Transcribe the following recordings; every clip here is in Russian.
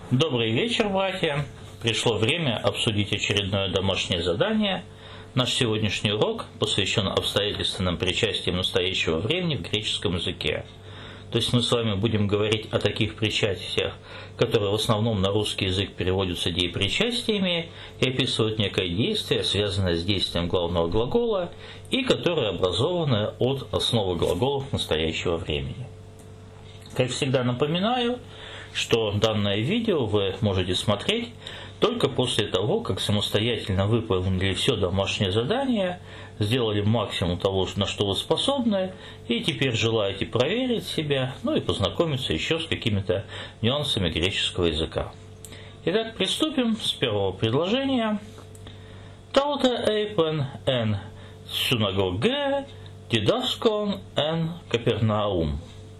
Добрый вечер, братья! Пришло время обсудить очередное домашнее задание. Наш сегодняшний урок посвящен обстоятельственным причастиям настоящего времени в греческом языке. То есть мы с вами будем говорить о таких причастиях, которые в основном на русский язык переводятся деепричастиями и описывают некое действие, связанное с действием главного глагола, и которые образованы от основы глаголов настоящего времени. Как всегда напоминаю, что данное видео вы можете смотреть только после того, как самостоятельно выполнили все домашнее задание, сделали максимум того, на что вы способны, и теперь желаете проверить себя, и познакомиться еще с какими-то нюансами греческого языка. Итак, приступим с первого предложения. Tauta eipen en synagoge didaskon en Kapernaum.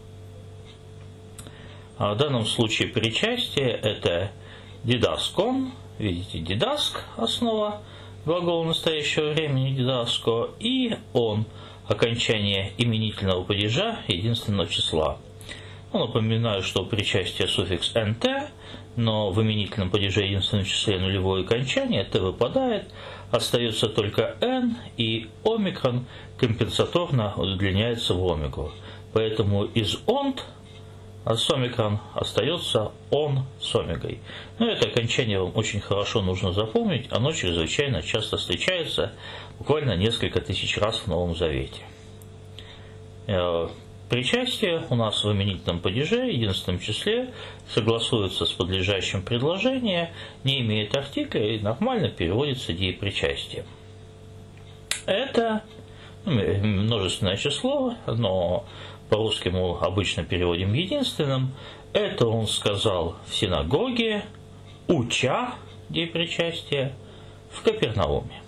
В данном случае причастие – это дидаскон, видите, дидаск – основа глагола настоящего времени дидаско, и он – окончание именительного падежа единственного числа. Напоминаю, что у причастия суффикс «nt», но в именительном падеже единственном числе нулевое окончание, «t» выпадает, остается только «n», и омикрон компенсаторно удлиняется в омегу. Поэтому из «онт» с омикрон остается он с омегой. Это окончание вам очень хорошо нужно запомнить, оно чрезвычайно часто встречается, буквально несколько тысяч раз в Новом Завете. Причастие у нас в именительном падеже, единственном числе, согласуется с подлежащим предложением, не имеет артикля и нормально переводится деепричастием. Это множественное число, но по-русски мы обычно переводим единственным. Это он сказал в синагоге, уча деепричастие в Капернауме.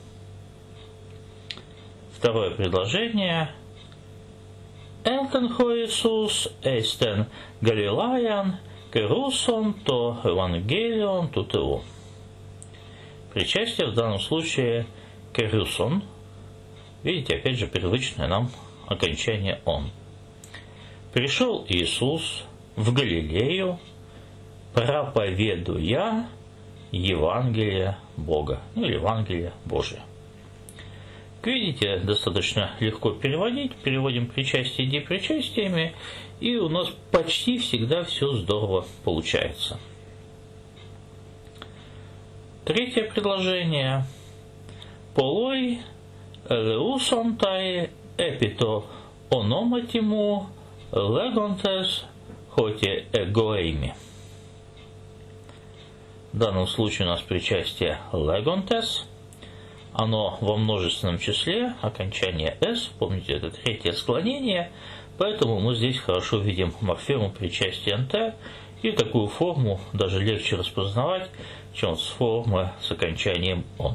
Второе предложение. Элтен хо Иисус эстен Галилаян керусон то евангелион тутеу. Причастие в данном случае керусон. Видите, опять же, привычное нам окончание «он». Пришел Иисус в Галилею, проповедуя Евангелие Бога, или Евангелие Божие. Как видите, достаточно легко переводить. Переводим причастие деепричастиями, и у нас почти всегда все здорово получается. Третье предложение. Полой элеусонтай эпито ономатиму легонтес хоте эгоэйми. В данном случае у нас причастие легонтес. Оно во множественном числе, окончание «с», помните, это третье склонение, поэтому мы здесь хорошо видим морфему причастия «nt», и такую форму даже легче распознавать, чем с формы с окончанием «он».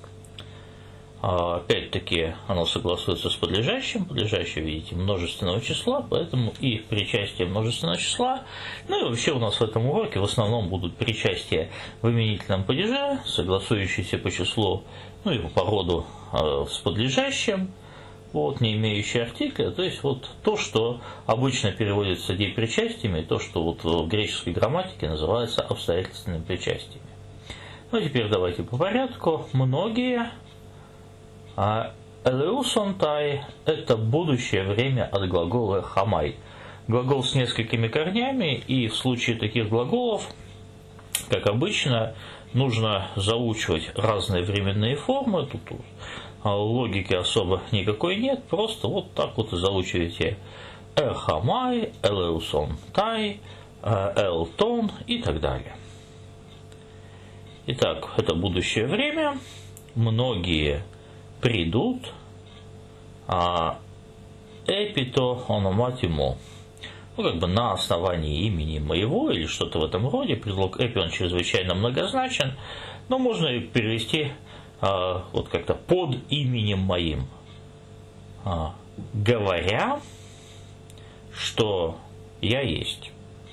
Опять-таки оно согласуется с подлежащим. Подлежащее, видите, множественного числа, поэтому и причастие множественного числа. И вообще у нас в этом уроке в основном будут причастия в именительном падеже, согласующиеся по числу, и по роду с подлежащим, не имеющие артикля. То есть то, что обычно переводится деепричастиями, то, что в греческой грамматике называется обстоятельственными причастиями. Теперь давайте по порядку. Многие. Элеусонтай – это будущее время от глагола хамай. Глагол с несколькими корнями, и в случае таких глаголов, как обычно, нужно заучивать разные временные формы. Тут логики особо никакой нет, просто так и заучиваете хамай, элеусонтай, элтон и так далее. Итак, это будущее время. Многие придут, эпито ономатимо, на основании имени моего или что-то в этом роде. Предлог эпи, он чрезвычайно многозначен, но можно и перевести как-то под именем моим, говоря, что я есть.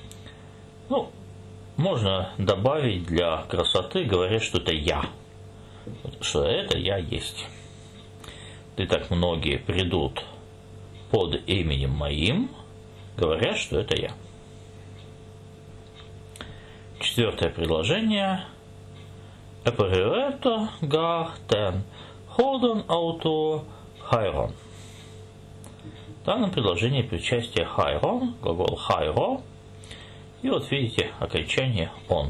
Можно добавить для красоты, говоря, что это я, что это я есть. Итак, многие придут под именем моим, говоря, что это я. Четвертое предложение. Эперието гартен ходон ауто хайрон. В данном предложении причастие хайрон, глагол хайро. И вот видите окончание он.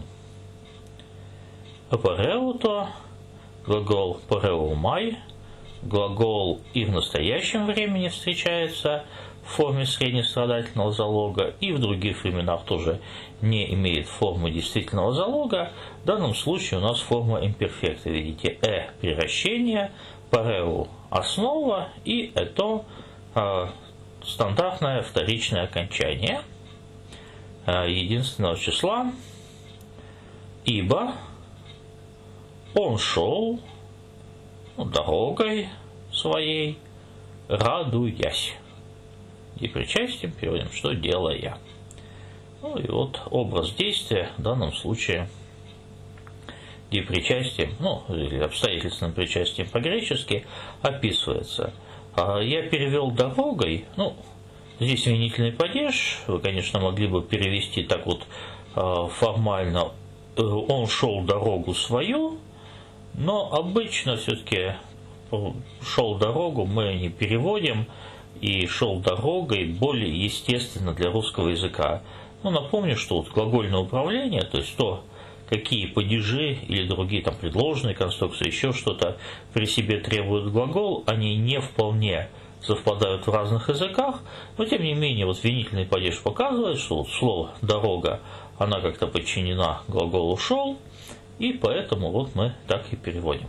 Эпереуто, глагол переумай, глагол и в настоящем времени встречается в форме среднестрадательного залога, и в других временах тоже не имеет формы действительного залога. В данном случае у нас форма имперфекта. Видите, превращение, пареу основа и это стандартное вторичное окончание единственного числа, ибо он шел дорогой своей, радуясь. И причастием переводим, что делая. Ну и вот образ действия в данном случае причастием, или обстоятельственным причастием по-гречески описывается. Я перевел дорогой, здесь винительный падеж, вы, конечно, могли бы перевести так вот формально, он шел дорогу свою, но обычно все-таки шел дорогу мы не переводим, и шел дорогой более естественно для русского языка. Напомню, что вот глагольное управление, то есть то, какие падежи или другие там предложенные конструкции, еще что-то при себе требуют глагол, они не вполне совпадают в разных языках, но тем не менее вот винительный падеж показывает, что вот слово «дорога», она как-то подчинена глаголу «шел», и поэтому вот мы так и переводим.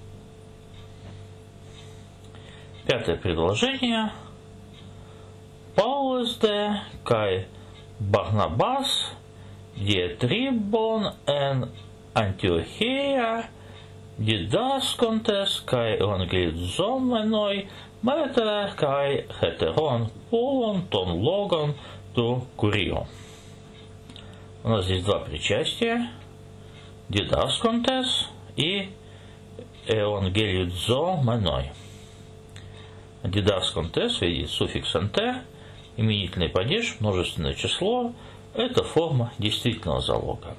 Пятое предложение. Paulus de kai Barnabas dietribon en Antiochia didaskontes kai evangelizomenoi mete kai heteron polon ton logon tu kurio. У нас здесь два причастия. Дидасkontes и evangelizomenoi. Дидасkontes, видите, суффикс «нт», именительный падеж, множественное число, это форма действительного залога.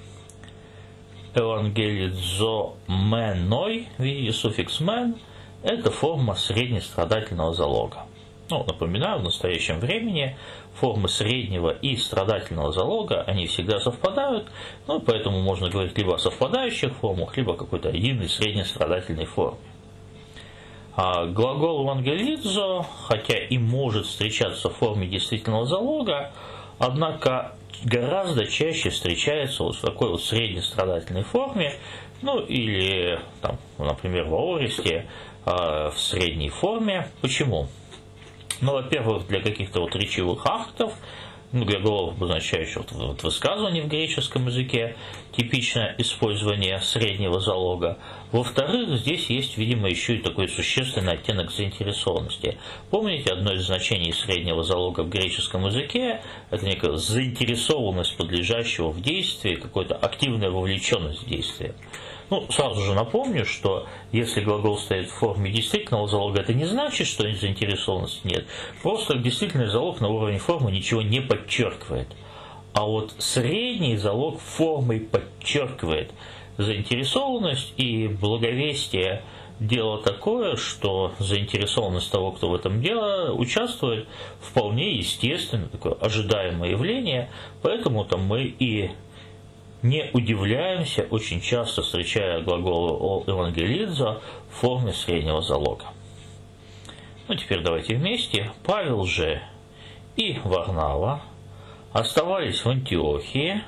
Евангелизоменой, видите, суффикс «мен», это форма среднестрадательного залога. Напоминаю, в настоящем времени формы среднего и страдательного залога, они всегда совпадают, поэтому можно говорить либо о совпадающих формах, либо о какой-то единой среднестрадательной форме. А глагол евангелизо, хотя и может встречаться в форме действительного залога, однако гораздо чаще встречается вот в такой вот среднестрадательной форме, или, например, в аористе в средней форме. Почему? Во-первых, для каких-то вот речевых актов, глаголов, обозначающих высказывание в греческом языке, типичное использование среднего залога. Во-вторых, здесь есть, видимо, еще и такой существенный оттенок заинтересованности. Помните, одно из значений среднего залога в греческом языке – это некая заинтересованность подлежащего в действии, какая-то активная вовлеченность в действие. Сразу же напомню, что если глагол стоит в форме действительного залога, это не значит, что заинтересованности нет. Просто действительный залог на уровне формы ничего не подчеркивает. А вот средний залог формой подчеркивает заинтересованность, и благовестие – дело такое, что заинтересованность того, кто в этом деле участвует, вполне естественно, такое ожидаемое явление, поэтому мы и не удивляемся, очень часто встречая глагол евангелизо в форме среднего залога. Теперь давайте вместе. Павел же и Варнава оставались в Антиохии,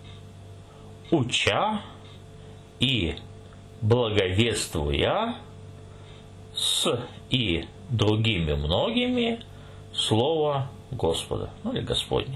уча и благовествуя с и другими многими слово Господа, или Господне.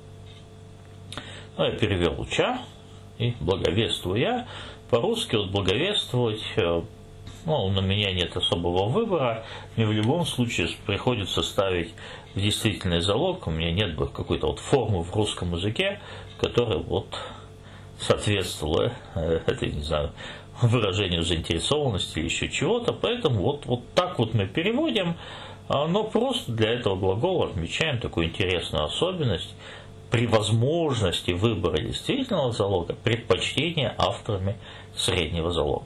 Я перевел уча и благовествуя. По-русски благовествовать, у меня нет особого выбора. Мне в любом случае приходится ставить в действительный залог. У меня нет какой-то формы в русском языке, которая соответствовала выражению заинтересованности или еще чего-то. Поэтому вот так мы переводим, но просто для этого глагола отмечаем такую интересную особенность. при возможности выбора действительного залога предпочтение авторами среднего залога.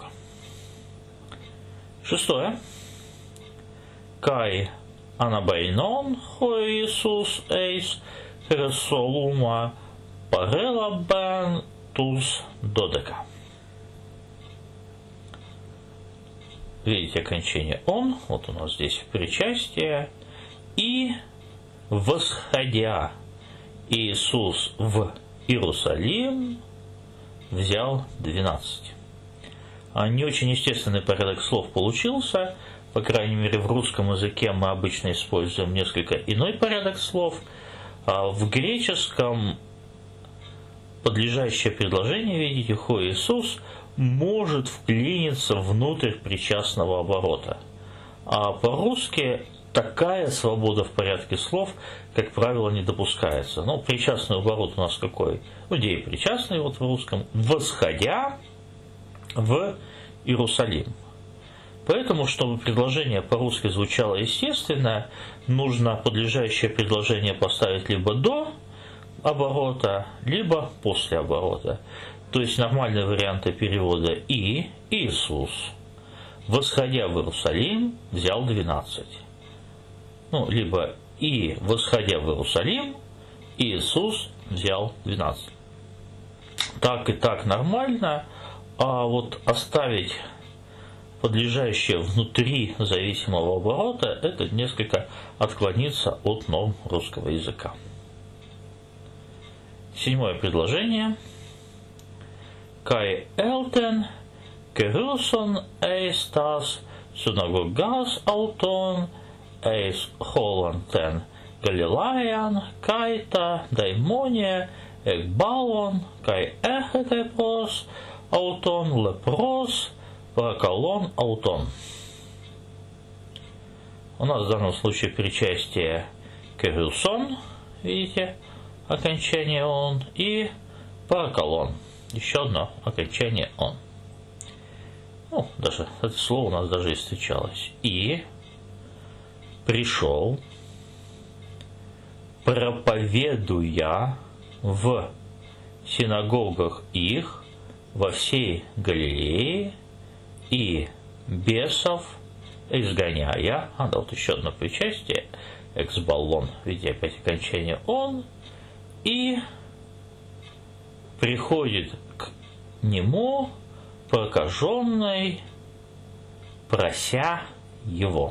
Шестое. Кай анабайнон хо Иисус эйс хересолума парелабен туз додека. Видите окончание «он», вот у нас здесь причастие, и восходя Иисус в Иерусалим взял 12. Не очень естественный порядок слов получился, по крайней мере в русском языке мы обычно используем несколько иной порядок слов, а в греческом подлежащее предложение, видите, «хо Иисус» может вклиниться внутрь причастного оборота. А по-русски такая свобода в порядке слов, как правило, не допускается. Ну, причастный оборот у нас какой? Где причастный вот в русском? «Восходя в Иерусалим». Поэтому, чтобы предложение по-русски звучало естественно, нужно подлежащее предложение поставить либо до оборота, либо после оборота. То есть нормальные варианты перевода «и» Иисус, восходя в Иерусалим, взял 12. Ну, либо «и, восходя в Иерусалим, Иисус взял 12». Так и так нормально, а вот оставить подлежащее внутри зависимого оборота, это несколько отклониться от норм русского языка. Седьмое предложение. Кай элтен керусон эйс тас синагогас аутон эйс холантен галилаян кайта даймония экбалон кай эхетепрос аутон лепрос паракалон аутон. У нас в данном случае причастие керусон, видите, окончание он, и паракалон. Еще одно окончание «он». Ну, даже это слово у нас даже и встречалось. И пришел, проповедуя в синагогах их во всей Галилее и бесов изгоняя. Да, вот еще одно причастие. Эксбаллон. Видите, опять окончание «он». И приходит к нему прокаженный, прося его.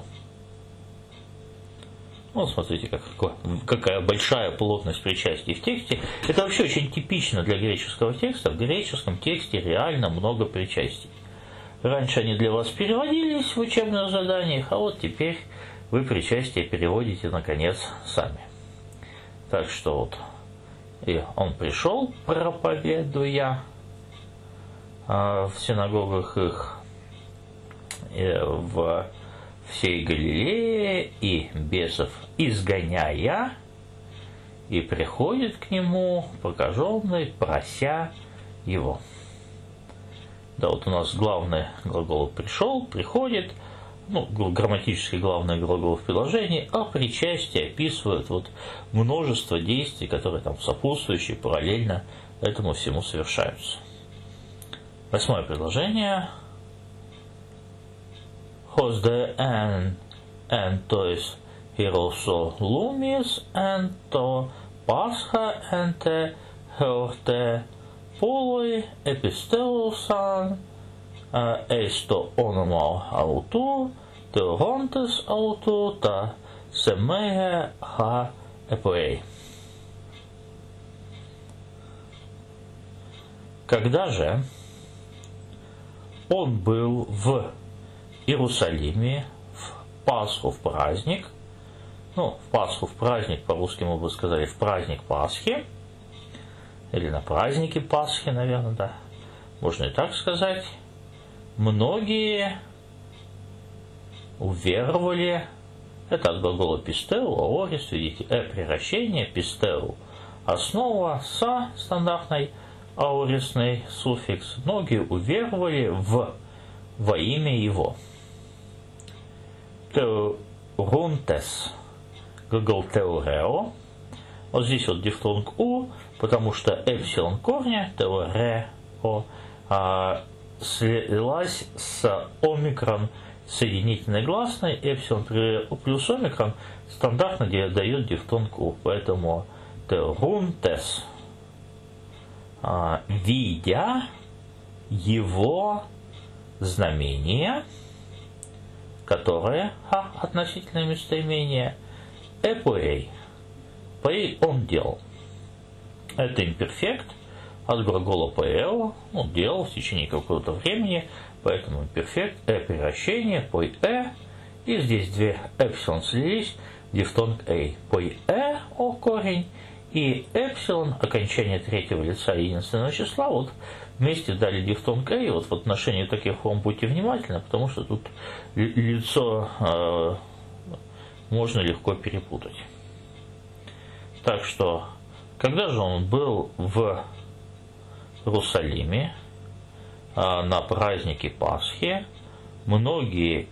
Вот смотрите, какая большая плотность причастий в тексте. Это вообще очень типично для греческого текста. В греческом тексте реально много причастий. Раньше они для вас переводились в учебных заданиях, а вот теперь вы причастие переводите, наконец, сами. Так что вот. И он пришел, проповедуя в синагогах их в всей Галилее и бесов изгоняя, и приходит к нему прокаженный, прося его. Да, вот у нас главный глагол «пришел», «приходит», ну, грамматически главный глагол в предложении, а причастие описывает вот множество действий, которые там сопутствующие, параллельно этому всему совершаются. Восьмое предложение. Хозде эн тоис Hierosolumis эн то Пасха эн те хеорте полой эпистелусан esto όνομα αυτού, το γόντες αυτού, τα σεμαία χα επоэй. Когда же он был в Иерусалиме в Пасху, в праздник, ну, в Пасху, в праздник, по-русски мы бы сказали, в праздник Пасхи, или на празднике Пасхи, наверное, да, можно и так сказать, многие уверовали, это от глагола пистеу, аорис, видите, превращение, пистеу, основа, са, стандартный аорисный суффикс, многие уверовали во имя его. Теорунтес, глагол теорео, Вот здесь вот дифтонг У, потому что эпсилон корня, ТО, ре, О, слилась с омикрон соединительной гласной, эпсилон плюс омикрон стандартно дает дифтонг У, поэтому терун тес. Видя его знамение, которое относительное местоимение, эпоэй. Пэй он делал. Это имперфект от глагола пээл, он делал в течение какого-то времени, поэтому имперфект, превращение, пой и здесь две эпсилон слились, дифтонг эй. Пой о корень, и эпсилон, окончание третьего лица единственного числа, вот вместе дали дифтонг эй. Вот в отношении таких форм будьте внимательны, потому что тут лицо можно легко перепутать. Так что, когда же он был в Иерусалиме на празднике Пасхи, многие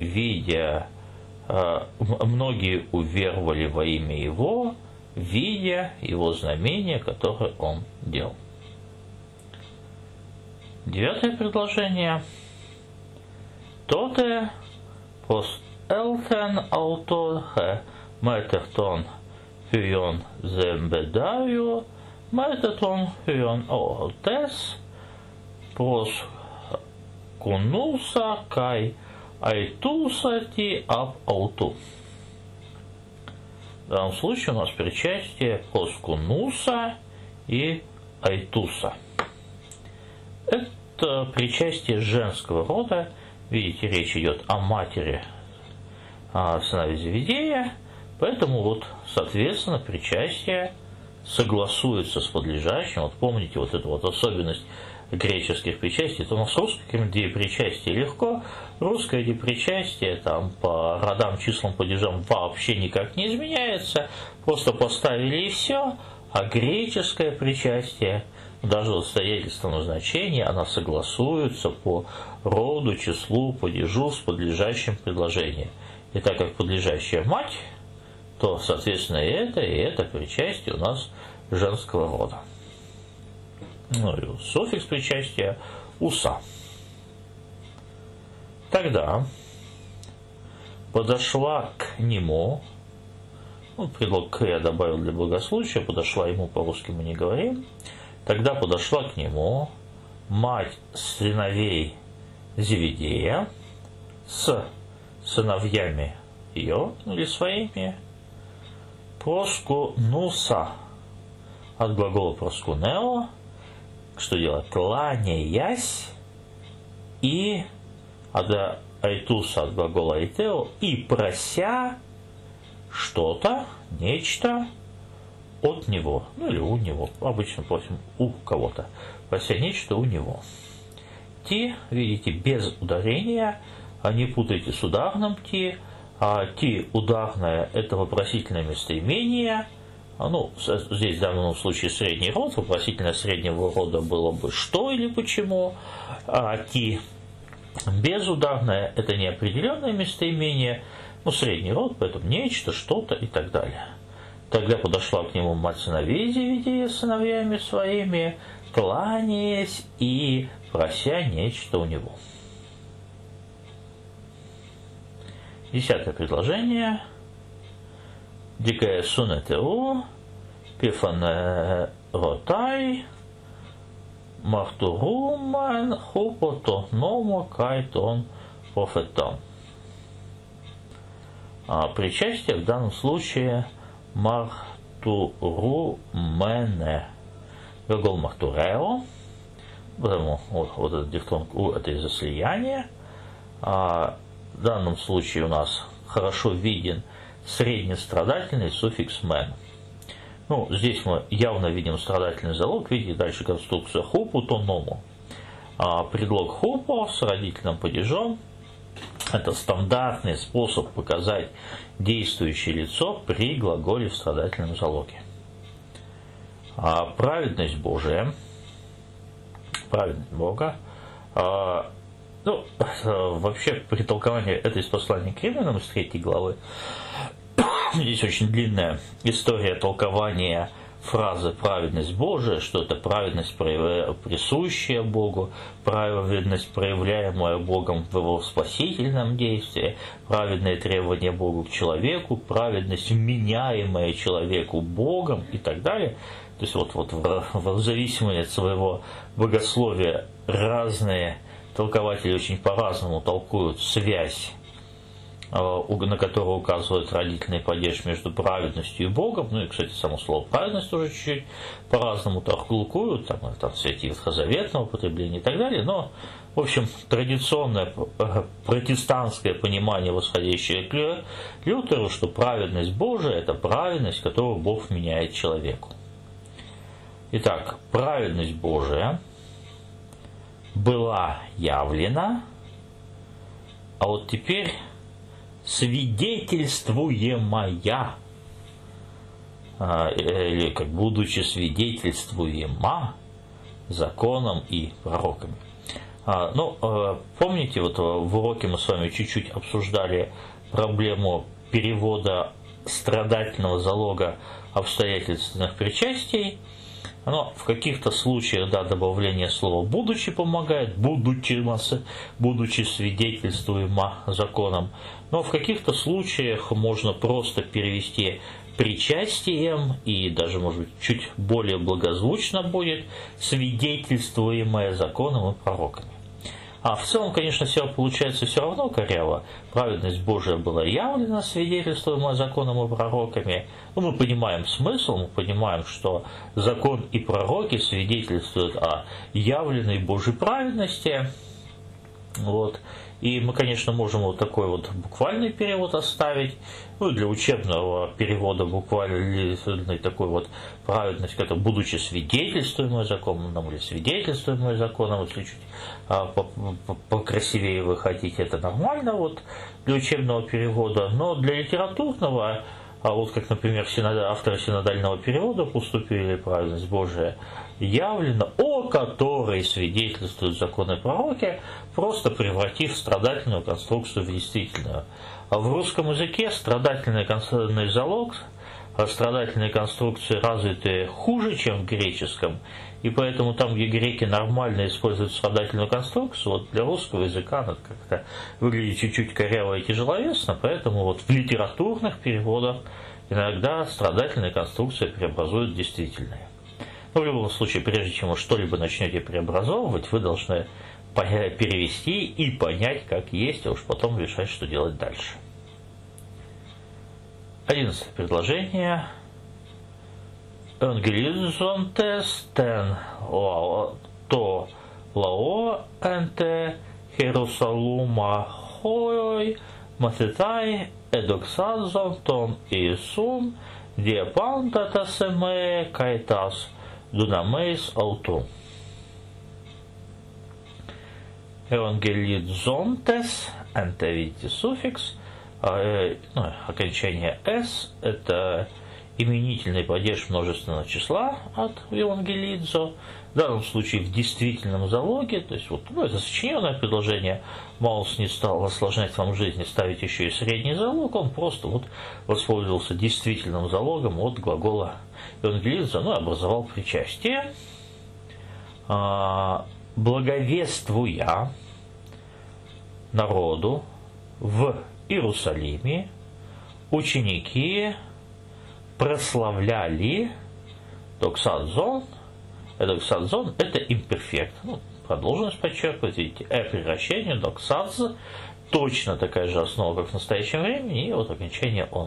уверовали во имя его, видя его знамение, которое он делал. 9 предложение. Тоте пост элтен аутохе метертон хюйон зембедаю метертон хюйон оотес прос кунуса кай айтусати ап ауту. В данном случае у нас причастие проскунуса и айтуса. Это причастие женского рода. Видите, речь идет о матери сыновей Зеведея, поэтому вот, соответственно, причастие согласуется с подлежащим. Вот помните вот эту вот особенность греческих причастий, то у нас русское причастие легко, русское причастие там по родам, числам, падежам вообще никак не изменяется, просто поставили и все, а греческое причастие, даже свидетельством значения, она согласуется по роду, числу, падежу с подлежащим предложением. И так как подлежащая мать, то, соответственно, и это причастие у нас женского рода. Ну и суффикс причастия уса. Тогда подошла к нему, предлог к я добавил для благословия, подошла ему, по-русски мы не говорим. Тогда подошла к нему мать сыновей Зеведея с сыновьями ее, или своими, проскунуса, от глагола проскунео, что делать? Кланяясь, и от айтуса, от глагола айтео, и прося что-то, нечто от него, ну или у него, обычно просим у кого-то, прося нечто у него. Ти, видите, без ударения, не путайте с ударным ти, ти ударное это вопросительное местоимение. Здесь в данном случае средний род, вопросительное среднего рода было бы что или почему, ти безударное это неопределенное местоимение, средний род, поэтому нечто, что-то и так далее. Тогда подошла к нему мать сыновей Зеведея с сыновьями своими, кланяясь и прося нечто у него. 10 предложение. Дикая сунетеу, пифане ротай, мартурумен хупото номо кайтон профетон. Причастие в данном случае мартурумене. Глагол мартурео, потому вот этот дифтонг у это из-за слияния. В данном случае у нас хорошо виден среднестрадательный суффикс «мен». Здесь мы явно видим страдательный залог. Видите, дальше конструкция хупу, то ному. Предлог хупо с родительным падежом – это стандартный способ показать действующее лицо при глаголе в страдательном залоге. Праведность Божия, праведность Бога, вообще при толковании это из послания к Римлянам, из 3 главы, здесь очень длинная история толкования фразы «праведность Божия», что это праведность, присущая Богу, праведность, проявляемая Богом в Его спасительном действии, праведные требования Богу к человеку, праведность, вменяемая человеку Богом и так далее. То есть вот в зависимости от своего богословия разные толкователи очень по-разному толкуют связь, на которую указывает родительный падеж между праведностью и Богом. Ну и, кстати, само слово праведность тоже чуть-чуть по-разному толкуют, там в свете ветхозаветного употребления и так далее. Но, в общем, традиционное протестантское понимание, восходящее к Лютеру, что праведность Божия – это праведность, которую Бог вменяет человеку. Итак, праведность Божия была явлена, а вот теперь свидетельствуемая, или как будучи свидетельствуема законом и пророками. Помните, вот в уроке мы с вами чуть-чуть обсуждали проблему перевода страдательного залога обстоятельственных причастий. Но в каких-то случаях, да, добавление слова «будучи» помогает, будучи свидетельствуемо законом. Но в каких-то случаях можно просто перевести причастием, и даже, может быть, чуть более благозвучно будет свидетельствуемое законом и пророками. А в целом, конечно, все получается все равно коряво. Праведность Божия была явлена, свидетельствуемая законом и пророками. Мы понимаем смысл, мы понимаем, что закон и пророки свидетельствуют о явленной Божьей праведности. Вот. И мы, конечно, можем вот такой вот буквальный перевод оставить. Ну и для учебного перевода буквальный такой вот праведность, как будучи свидетельствуемой законом, или свидетельствуемой законом, если чуть покрасивее вы хотите, это нормально вот для учебного перевода. Но для литературного, вот как, например, авторы синодального перевода поступили, праведность Божия явлена, о которой свидетельствуют законы и пророки, просто превратив страдательную конструкцию в действительную. А в русском языке страдательный залог, страдательные конструкции развиты хуже, чем в греческом, и поэтому там, где греки нормально используют страдательную конструкцию, вот для русского языка она как-то выглядит чуть-чуть коряво и тяжеловесно, поэтому вот в литературных переводах иногда страдательные конструкции преобразуют в действительные. Но в любом случае, прежде чем вы что-либо начнете преобразовывать, вы должны перевести и понять, как есть, а уж потом решать, что делать дальше. 11 предложение. Евангелизонтес тен то лао энте Херусалума хой матетай эдоксазон тон Иисун диапанта тасеме кайтас дунамейс ауту. Евангелизонтес, энте, видите, суффикс, окончание «с» – это именительный падеж множественного числа от евангелизо, в данном случае в действительном залоге, то есть это сочиненное предложение, Маус не стал осложнять вам жизнь и ставить еще и средний залог, он просто воспользовался действительным залогом от глагола евангелизо, образовал причастие, благовествуя народу в Иерусалиме, ученики прославляли доксазон. Доксазон – это имперфект. Продолженность подчеркивать, видите, превращение, доксаз, точно такая же основа, как в настоящем времени, и вот окончание он.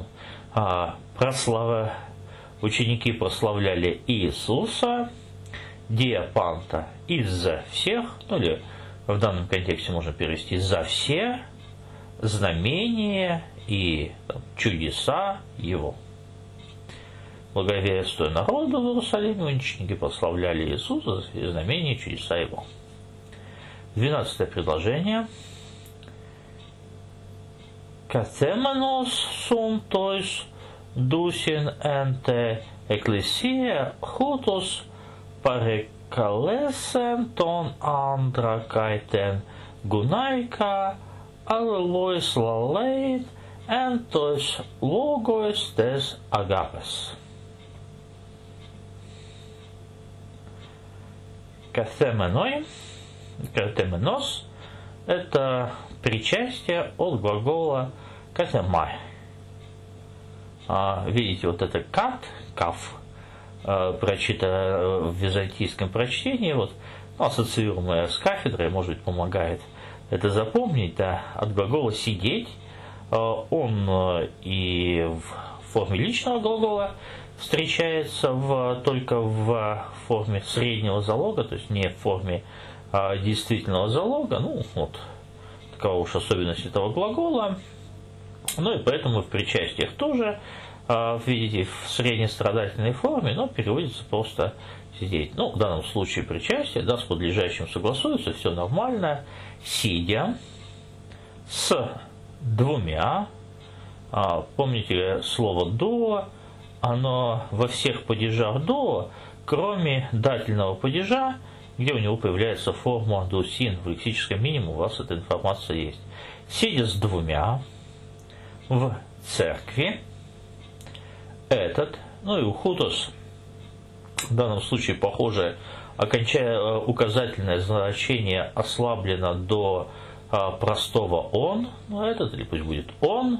Ученики прославляли Иисуса, диапанта из-за всех, или в данном контексте можно перевести за все знамения и чудеса его. Благовествуя народу в Иерусалиме, ученики прославляли Иисуса за знамения и чудеса его. 12 предложение. Катеманос сумтойс дусин энте экклесия хутос парекалесен тон андра кайтен гунайка аллоис лалейн энтойс логоис тес агапес. Катеменой, катеменос – это причастие от глагола катемай. Видите, вот это кат, каф, прочитано в византийском прочтении, вот, ассоциируемое с кафедрой, может быть, помогает это запомнить, да, от глагола сидеть. Он и в форме личного глагола встречается только в форме среднего залога, то есть не в форме действительного залога. Ну, вот такова уж особенность этого глагола. Ну и поэтому в причастиях тоже, видите, в среднестрадательной форме, но переводится просто сидеть. Ну, в данном случае причастие, да, с подлежащим согласуется, все нормально. Сидя с двумя. Помните слово «до», оно во всех падежах «до», кроме дательного падежа, где у него появляется форма «дусин». В лексическом минимуме у вас эта информация есть. Сидя с двумя в церкви, этот, ну и ухутос, в данном случае, похоже, указательное значение ослаблено до простого «он», ну этот, или пусть будет «он»,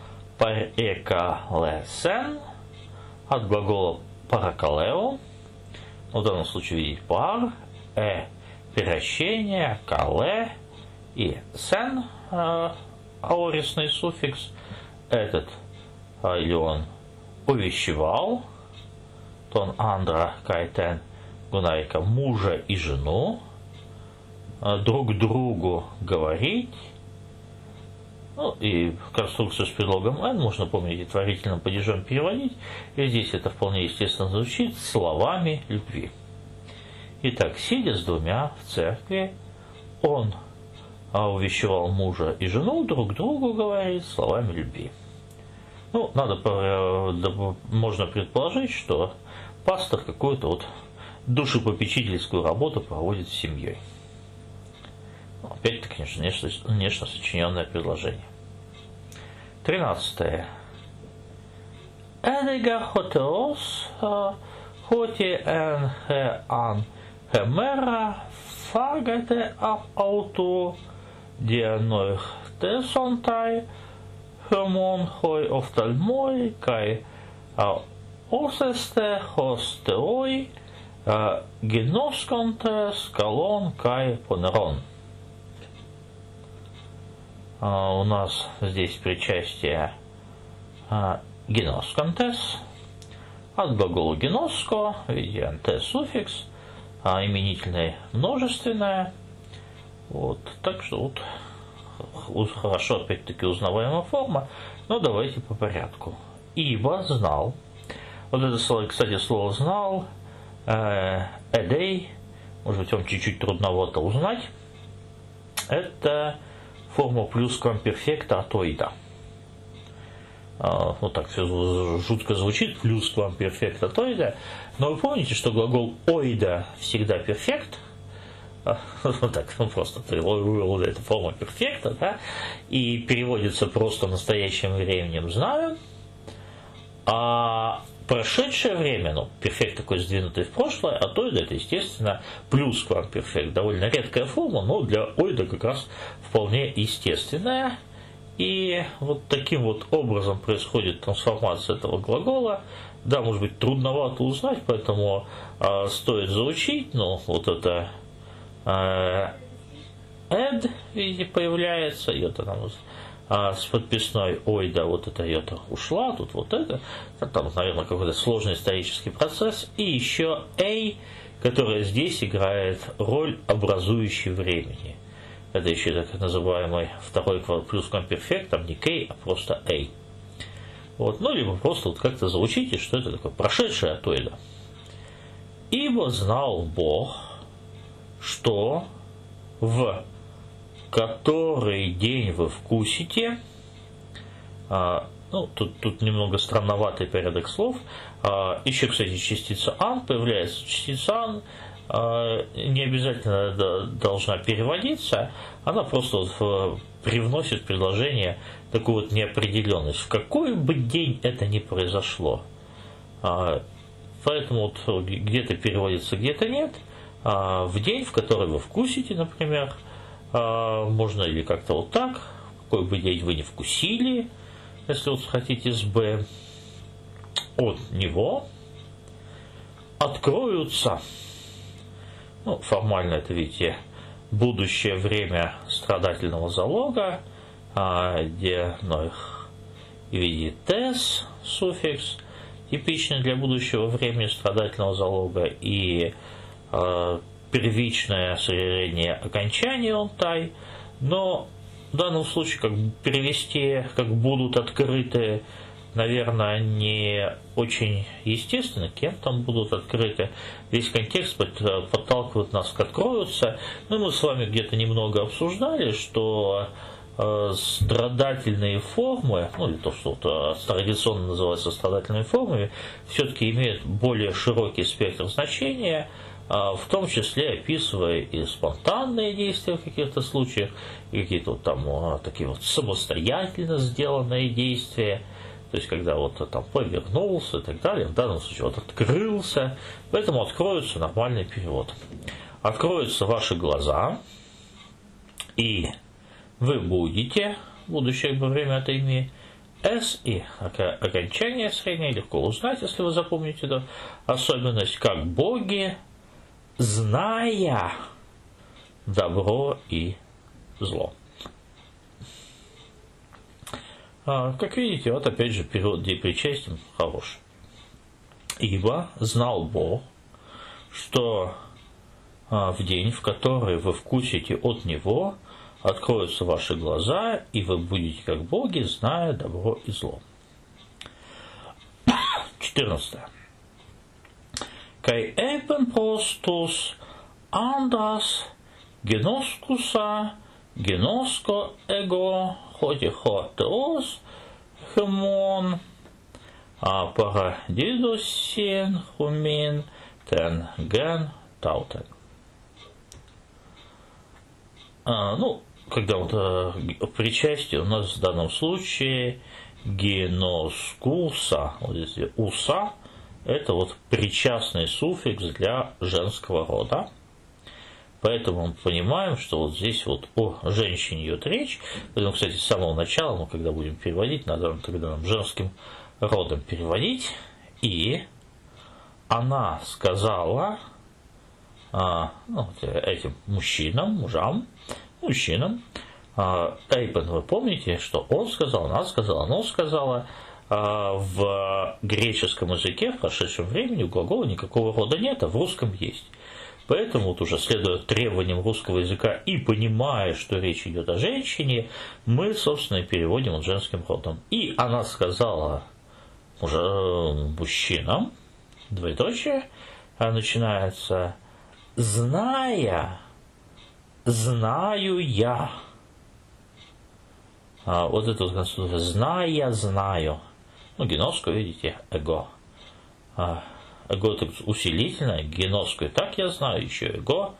парекалесен, от глагола паракалео, в данном случае видите пар, превращение, кале и сен, аорисный суффикс, этот, или он увещевал, тон андра кайтен гунайка, мужа и жену, друг другу говорить. Ну, и конструкцию с предлогом «н» можно, помните, творительным падежом переводить. И здесь это вполне естественно звучит словами любви. Итак, сидя с двумя в церкви, он увещевал мужа и жену, друг другу говорить словами любви. Ну, можно предположить, что пастор какую-то вот душепопечительскую работу проводит с семьей. Опять-таки, конечно, сочиненное предложение. 13. Эдега хотеос хоти эн хе ан хемера фагете ауту дианойх тесонтай хемон хой офтальмой кай осесте хостеой геносконтес калон кай понерон. У нас здесь причастие геносконтес, от глагола геноско, видите, анте суффикс, именительное множественное. Вот, так что вот хорошо, опять-таки, узнаваемая форма, но давайте по порядку. Ибо знал, вот это, кстати, слово знал, эдей, может быть, вам чуть-чуть трудновато узнать, это форма плюсквамперфекта от оида. Вот так все жутко звучит, плюсквамперфект от оида. Но вы помните, что глагол оида всегда перфект? Вот так, просто это форма перфекта, да? И переводится просто настоящим временем знаю. А прошедшее время, ну, перфект такой сдвинутый в прошлое, а оида это, естественно, плюсквамперфект. Довольно редкая форма, но для оида как раз вполне естественная. И вот таким вот образом происходит трансформация этого глагола. Да, может быть, трудновато узнать, поэтому стоит заучить. Но вот это add, видите, появляется, и это там с подписной ойда, вот это йота ушла, тут вот это. Там, наверное, какой-то сложный исторический процесс. И еще a, которая здесь играет роль образующей времени. Это еще так называемый второй плюсквамперфект, там не k, а просто a. Вот, ну, либо просто вот как-то заучите, что это такое прошедшее от оида. Ибо знал Бог, что в который день вы вкусите, ну, тут немного странноватый порядок слов. Еще, кстати, частица «ан», появляется частица «ан», не обязательно должна переводиться, она просто вот привносит в предложение такую вот неопределенность. В какой бы день это ни произошло. Поэтому вот где-то переводится, где-то нет. в день, в который вы вкусите, например, можно или как-то вот так, какой бы день вы не вкусили, если вот хотите с Б, от него откроются, ну, формально это, видите, будущее время страдательного залога, где в виде тес суффикс, типичный для будущего времени страдательного залога, и первичное среднее окончание онтай, но в данном случае как перевести, как будут открыты, наверное, не очень естественно, кем там будут открыты. Весь контекст подталкивает нас к откроются. Ну, мы с вами где-то немного обсуждали, что страдательные формы, ну или то, что традиционно называется страдательными формами, все-таки имеют более широкий спектр значения, в том числе описывая и спонтанные действия в каких-то случаях, и какие-то вот там такие вот самостоятельно сделанные действия, то есть когда вот там повернулся и так далее, в данном случае вот открылся, поэтому откроется нормальный перевод. Откроются ваши глаза, и вы будете, будущее время это имя, S и окончание среднее легко узнать, если вы запомните эту особенность, как боги, зная добро и зло. Как видите, вот опять же перевод депричастен хороший. Ибо знал Бог, что в день, в который вы вкусите от Него, откроются ваши глаза, и вы будете как боги, зная добро и зло. 14. Kai eben postus andas genoskousa genosko ego hotihoteos hemon paradidosien humin ten gen таутен. Ну, когда вот причастие у нас в данном случае геноскуса, вот здесь уса, это вот причастный суффикс для женского рода. Поэтому мы понимаем, что вот здесь вот о женщине идет речь. Поэтому, кстати, с самого начала, мы когда будем переводить, надо тогда нам женским родом переводить. И она сказала этим мужчинам, мужчинам, Эйпен, вы помните, что он сказал, она сказала, оно сказала. В греческом языке в прошедшем времени у глагола никакого рода нет, а в русском есть. Поэтому вот уже следуя требованиям русского языка и понимая, что речь идет о женщине, мы, собственно, и переводим он женским родом. И она сказала мужчинам, двоеточие, начинается, знаю я. Вот это вот конструкция, знаю. Ну, геноску, видите, эго. Эго это усилительное, геноску и так я знаю, еще эго.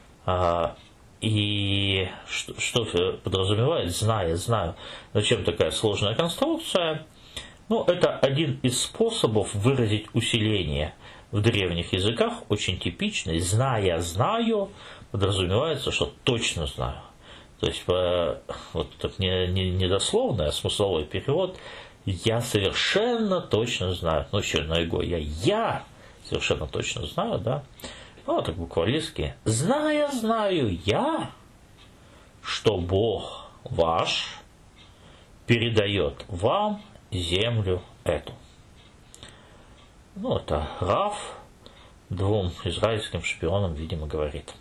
И что подразумевает, знаю. Зачем такая сложная конструкция? Ну, это один из способов выразить усиление в древних языках, очень типичный. Знаю, подразумевается, что точно знаю. То есть, вот так не дословный, а смысловой перевод. Я совершенно точно знаю. Ну, еще на эго. Я совершенно точно знаю, да. Ну, так буквалистски. Знаю я, что Бог ваш передает вам землю эту. Ну, это Рав двум израильским шпионам, видимо, говорит.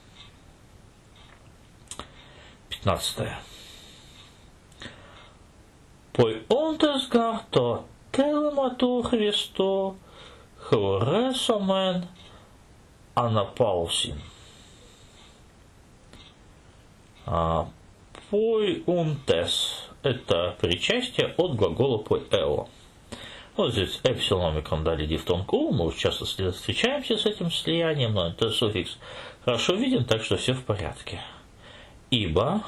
15. Пой онтес гарто телемату Христу хлоресомен анапаусин. Пой унтес – это причастие от глагола поэо. Вот здесь эпсилон омикрон дали дифтонг у, мы часто встречаемся с этим слиянием, но это суффикс хорошо виден, так что все в порядке. Ибо,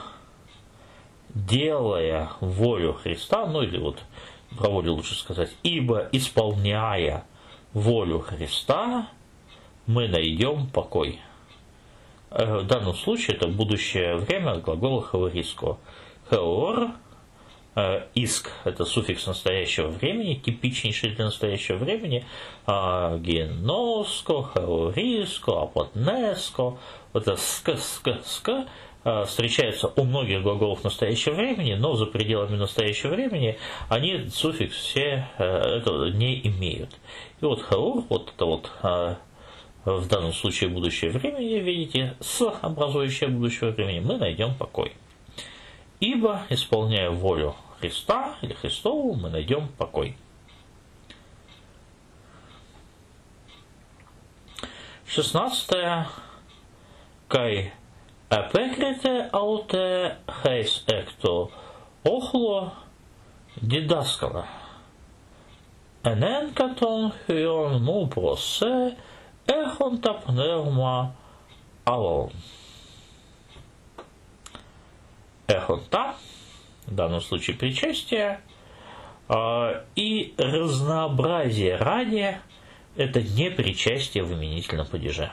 делая волю Христа, ну или вот про волю лучше сказать, ибо исполняя волю Христа, мы найдем покой. В данном случае это будущее время от глагола хеориско. Хеор, иск – это суффикс настоящего времени, типичнейший для настоящего времени. Геноско, хеориско, апотнеско. Вот это ск встречается у многих глаголов настоящего времени, но за пределами настоящего времени они суффикс все это не имеют. И вот хеор, вот это вот в данном случае будущее времени, видите, с образующее будущего времени мы найдем покой. Ибо, исполняя волю Христа или Христову, мы найдем покой. 16. Кай апекрите ауте хейс экто охло дидаскала. Энен катон хион му просе эхон тапневма алон. Эхонта, в данном случае причастие, и разнообразие ради – это не причастие в именительном падеже.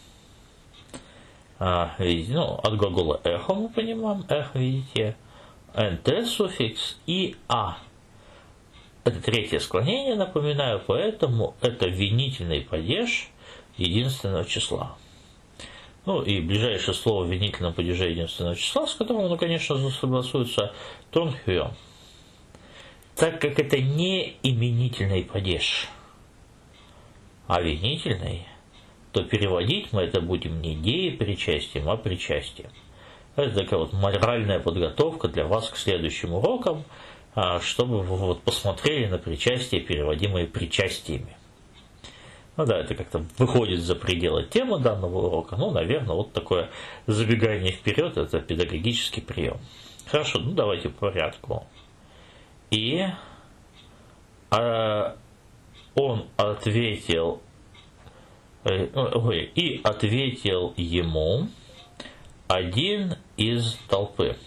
Видите, от глагола эхо мы понимаем, эх, видите, НТ суффикс и А. Это третье склонение, напоминаю, поэтому это винительный падеж единственного числа. И ближайшее слово в винительном падеже единственного числа, с которым оно, конечно же, согласуется, тонхюон. Так как это не именительный падеж, а винительный, то переводить мы это будем не деепричастием, а причастием. Это такая вот моральная подготовка для вас к следующим урокам, чтобы вы вот посмотрели на причастие, переводимые причастиями. Это как-то выходит за пределы темы данного урока. Наверное, вот такое забегание вперед – это педагогический прием. Хорошо, давайте по порядку. И он ответил, и ответил ему один из толпы.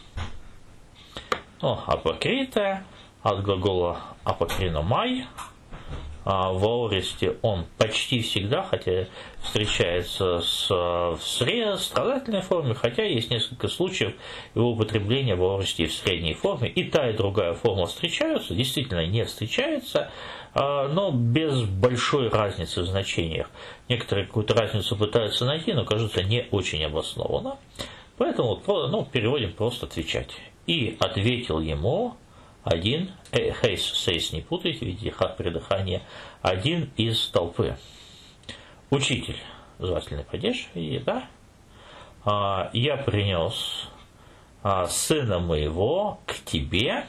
Апокрита от глагола апокриномай. В аористе он почти всегда, хотя встречается в страдательной форме, хотя есть несколько случаев его употребления в аористе и в средней форме. И та, и другая форма встречаются, действительно не встречаются, но без большой разницы в значениях. Некоторые какую-то разницу пытаются найти, но кажется не очень обоснованно. Поэтому переводим просто отвечать. И ответил ему один, сейс не путайте, видите, хат при дыхании, один из толпы. Учитель, звательный падеж, видите, да? Я принес сына моего к тебе,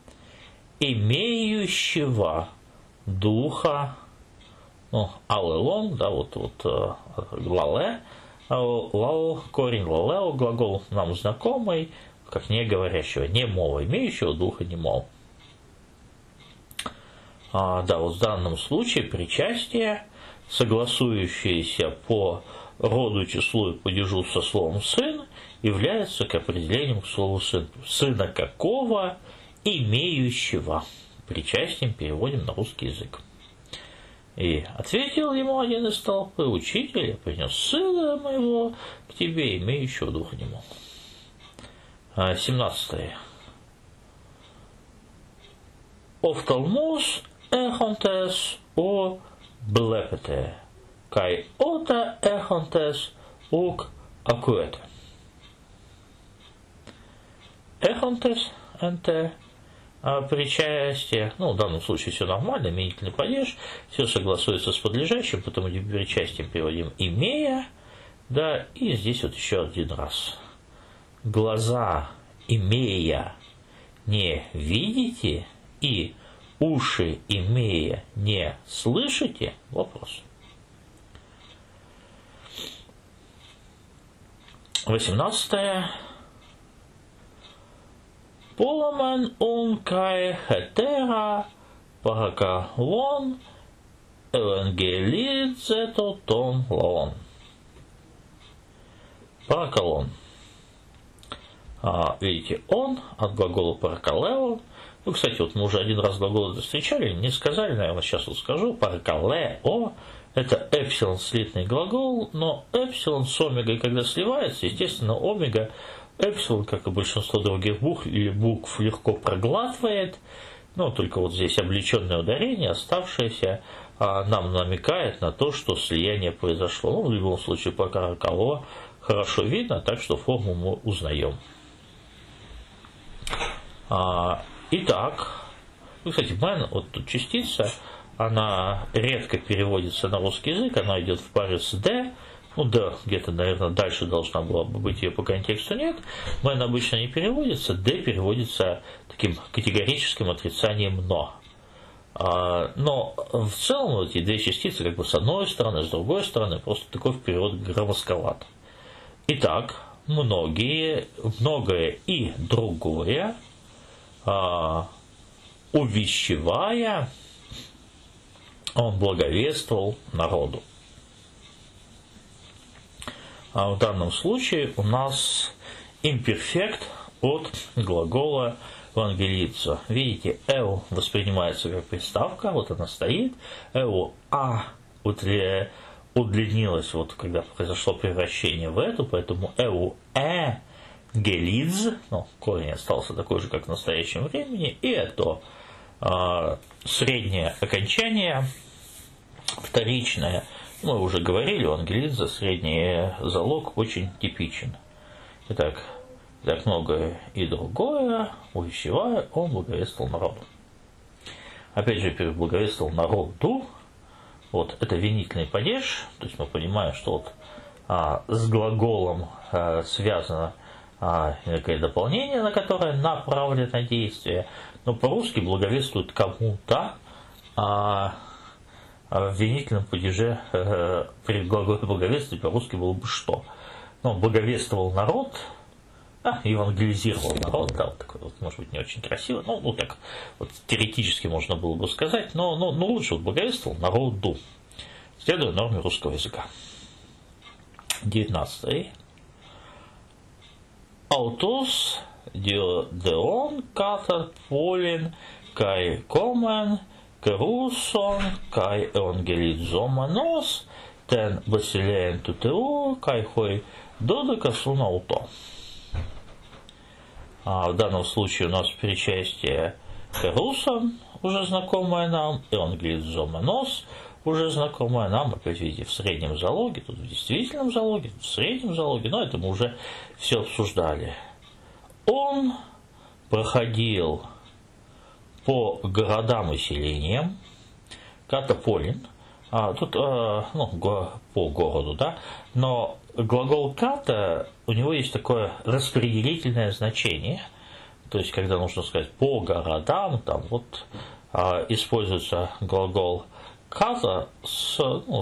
имеющего духа, алелон, да, лале, корень лалео, глагол нам знакомый, как не говорящего, немого, имеющего духа немого. В данном случае причастие, согласующееся по роду, числу и падежу со словом «сын», является к определению к слову «сын». Сына какого? Имеющего. Причастием переводим на русский язык. И ответил ему один из толпы: учитель, я принес сына моего к тебе, имеющего духа немого. 17. Офталмус эхонтес о блепете, кай ота эхонтес ук акуэте. Эхонтес, НТ, причастие, в данном случае все нормально, именительный падеж, все согласуется с подлежащим, потому что причастием переводим имея, да, и здесь вот еще один раз. Глаза, имея, не видите, и уши, имея, не слышите? Вопрос. 18. Поламен он кай хетера паракалон евангелизето тон лон. Паракалон. Видите, он от глагола паракалео. Кстати, мы уже один раз глагол это встречали, не сказали, наверное, сейчас скажу. Паракалео Это эпсилон слитный глагол, но эпсилон с омегой, когда сливается, естественно, омега эпсилон, как и большинство других букв, легко проглатывает, но только вот здесь облеченное ударение, оставшееся, нам намекает на то, что слияние произошло. Ну, в любом случае, по Каракалова хорошо видно, так что форму мы узнаем. Итак, кстати, man, вот тут частица, она редко переводится на русский язык, она идет в паре с D. Ну да, где-то, наверное, дальше должна была бы быть, ее по контексту нет. Man обычно не переводится, D переводится таким категорическим отрицанием «но». Но в целом эти две частицы как бы с одной стороны, с другой стороны, просто такой перевод громоздковат. Итак, многое и другое, увещевая, он благовествовал народу. В данном случае у нас имперфект от глагола евангелизzo. Видите, «эу» воспринимается как приставка, вот она стоит. «Эу удлинилась, вот когда произошло превращение в эту, поэтому «эу гелидз», ну, корень остался такой же, как в настоящем времени, и это среднее окончание, вторичное. Мы уже говорили, у ангелидза средний залог очень типичен. Итак, так многое и другое, увещевая, он благовествовал народу. Опять же, благовествовал народу, вот это винительный падеж, то есть мы понимаем, что вот с глаголом связано некое дополнение, на которое направлено действие, но по-русски благовествует кому-то, в винительном падеже при глаголе благовествовать по-русски было бы что? Ну, благовествовал народ, евангелизировал народ, да, вот такой вот, может быть, не очень красиво, ну так, вот теоретически можно было бы сказать, но лучше вот благовествовал народу, следуя норме русского языка. 19. Autos deon katar polin kai komen keruson kai evangelizomanos ten basilein tuteu kai хой додекасун ауто. В данном случае у нас причастие керусон, уже знакомое нам, евангелизоменос, уже знакомое нам, опять видите, в среднем залоге, тут в действительном залоге, в среднем залоге, но это мы уже все обсуждали. Он проходил по городам и селениям, катаполин, тут, по городу, да, но глагол ката, у него есть такое распределительное значение, то есть, когда нужно сказать по городам, там вот используется глагол ката с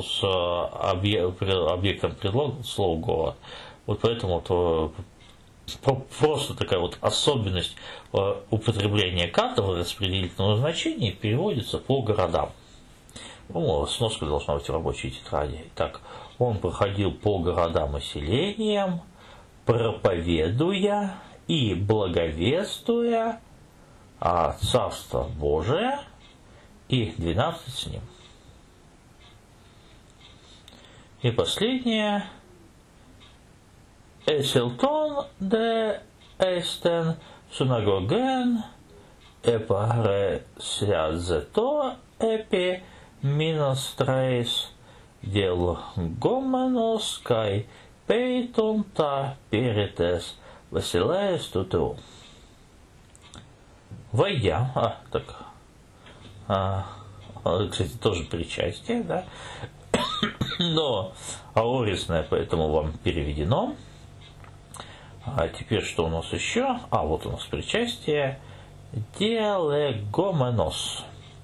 объектом предлога слова город. Вот поэтому вот, просто такая вот особенность употребления ката в распределительном значении переводится по городам. Ну, сноска должна быть в рабочей тетради. Итак, он проходил по городам и селениям, проповедуя и благовествуя Царство Божие, и 12 с ним. И последнее. Эсилтон де эстен сунагоген эпаресиазето эпи минус трейс дел гоменос кай пейтон та перетес василеес туту. Войдя, кстати, тоже причастие, да, но аорисное, поэтому вам переведено. А теперь что у нас еще? Вот у нас причастие. Диалегоменос.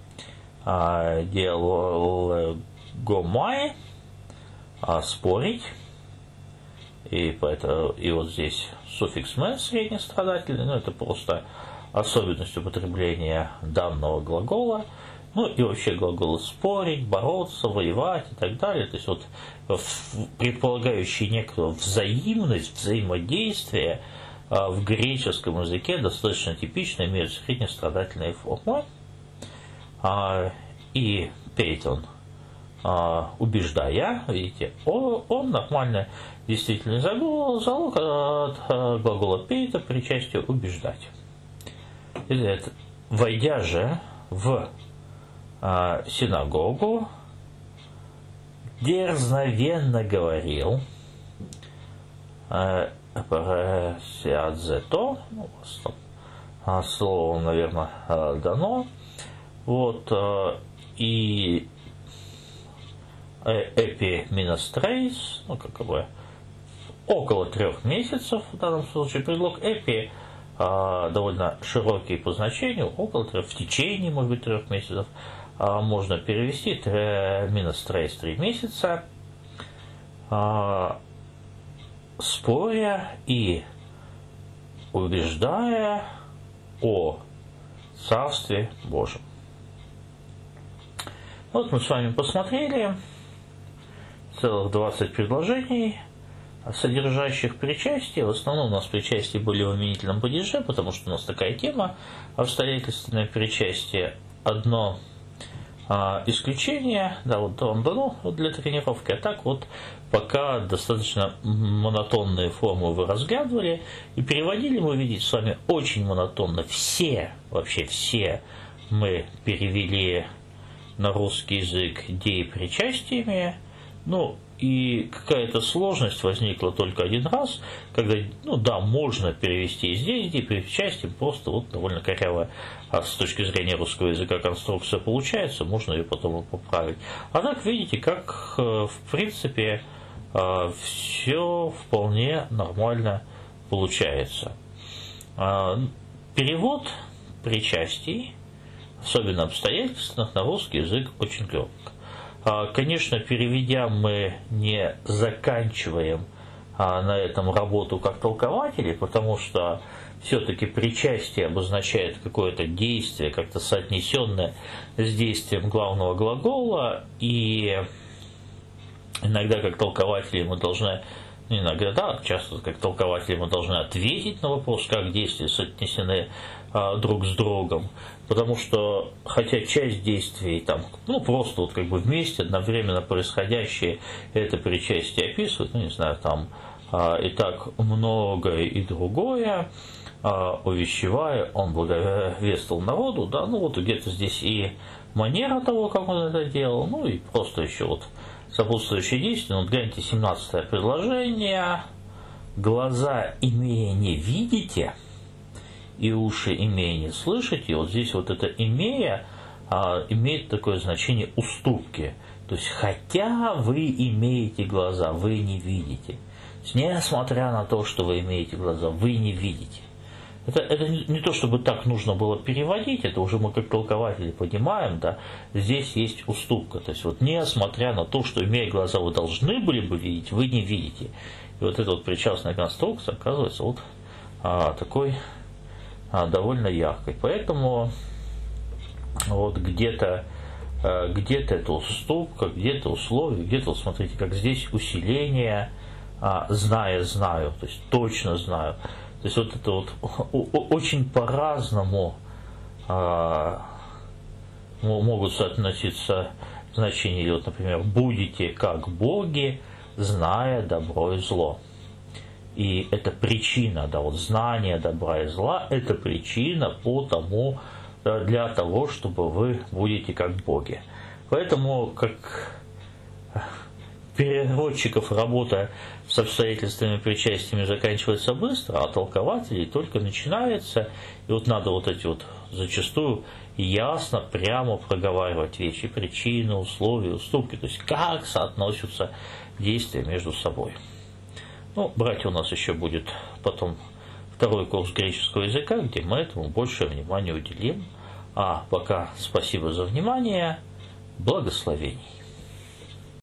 Диалегомай. Спорить. И вот здесь суффикс «мен» среднестрадательный, но это просто особенность употребления данного глагола. Ну и вообще глаголы спорить, бороться, воевать и так далее. То есть вот предполагающие некую взаимность, взаимодействие в греческом языке достаточно типично имеют среднестрадательные формы. И пейтон убеждая, видите, он нормальный действительный залог от глагола пейта причастие убеждать. Войдя же в синагогу, дерзновенно говорил, сиадзето, слово, наверное, дано, вот, и эпи-минастрейс, ну, как бы, около 3 месяцев, в данном случае предлог эпи довольно широкий по значению, около 3, в течение, может быть, 3 месяцев, можно перевести минастрейс 3 месяца, споря и убеждая о Царстве Божьем. Вот мы с вами посмотрели целых 20 предложений, содержащих причастие. В основном у нас причастия были в именительном падеже, потому что у нас такая тема обстоятельственное причастие. Одно исключение, да, вот вам дано для тренировки, а так вот пока достаточно монотонные формы вы разглядывали и переводили мы, видите, с вами очень монотонно. Вообще все мы перевели на русский язык деепричастиями, ну и какая-то сложность возникла только один раз, когда, ну да, можно перевести и здесь деепричастием, просто вот довольно корявая с точки зрения русского языка конструкция получается, можно ее потом и поправить. А так видите, как в принципе все вполне нормально получается. Перевод причастий, особенно обстоятельственных, на русский язык очень легок. Конечно, переведя, мы не заканчиваем на этом работу как толкователи, потому что все-таки причастие обозначает какое-то действие, как-то соотнесенное с действием главного глагола, и иногда как толкователи мы должны, иногда, да, часто как толкователи мы должны ответить на вопрос, как действия соотнесены друг с другом, потому что, хотя часть действий там, ну, просто вот как бы вместе, одновременно происходящие, это причастие описывают, ну, не знаю, там, и так многое и другое, увещевая, он благовествовал народу, да, ну, вот где-то здесь и манера того, как он это делал, ну, и просто еще вот сопутствующие действия, вот гляньте, 17-е предложение, глаза имея не видите, и уши имея не слышите, вот здесь вот это имея имеет такое значение уступки. То есть, хотя вы имеете глаза, вы не видите. То есть, несмотря на то, что вы имеете глаза, вы не видите. Это не то, чтобы так нужно было переводить, это уже мы как толкователи понимаем, да, здесь есть уступка. То есть, вот несмотря на то, что имея глаза вы должны были бы видеть, вы не видите. И вот эта вот причастная конструкция оказывается вот такой довольно яркой. Поэтому вот где-то это уступка, где-то условие, где-то, вот смотрите, как здесь усиление, зная, знаю, то есть точно знаю. То есть вот это вот очень по-разному могут соотноситься значения. Или вот, например, будете как боги, зная добро и зло. И это причина, да, вот знание добра и зла, это причина для того, чтобы вы будете как боги. Поэтому, как переводчиков работа с обстоятельственными причастиями заканчивается быстро, а толкователей только начинается. И вот надо вот эти вот зачастую ясно, прямо проговаривать вещи, причины, условия, уступки, то есть как соотносятся действия между собой. Ну, братья, у нас еще будет потом 2-й курс греческого языка, где мы этому больше внимания уделим. А пока спасибо за внимание, благословений.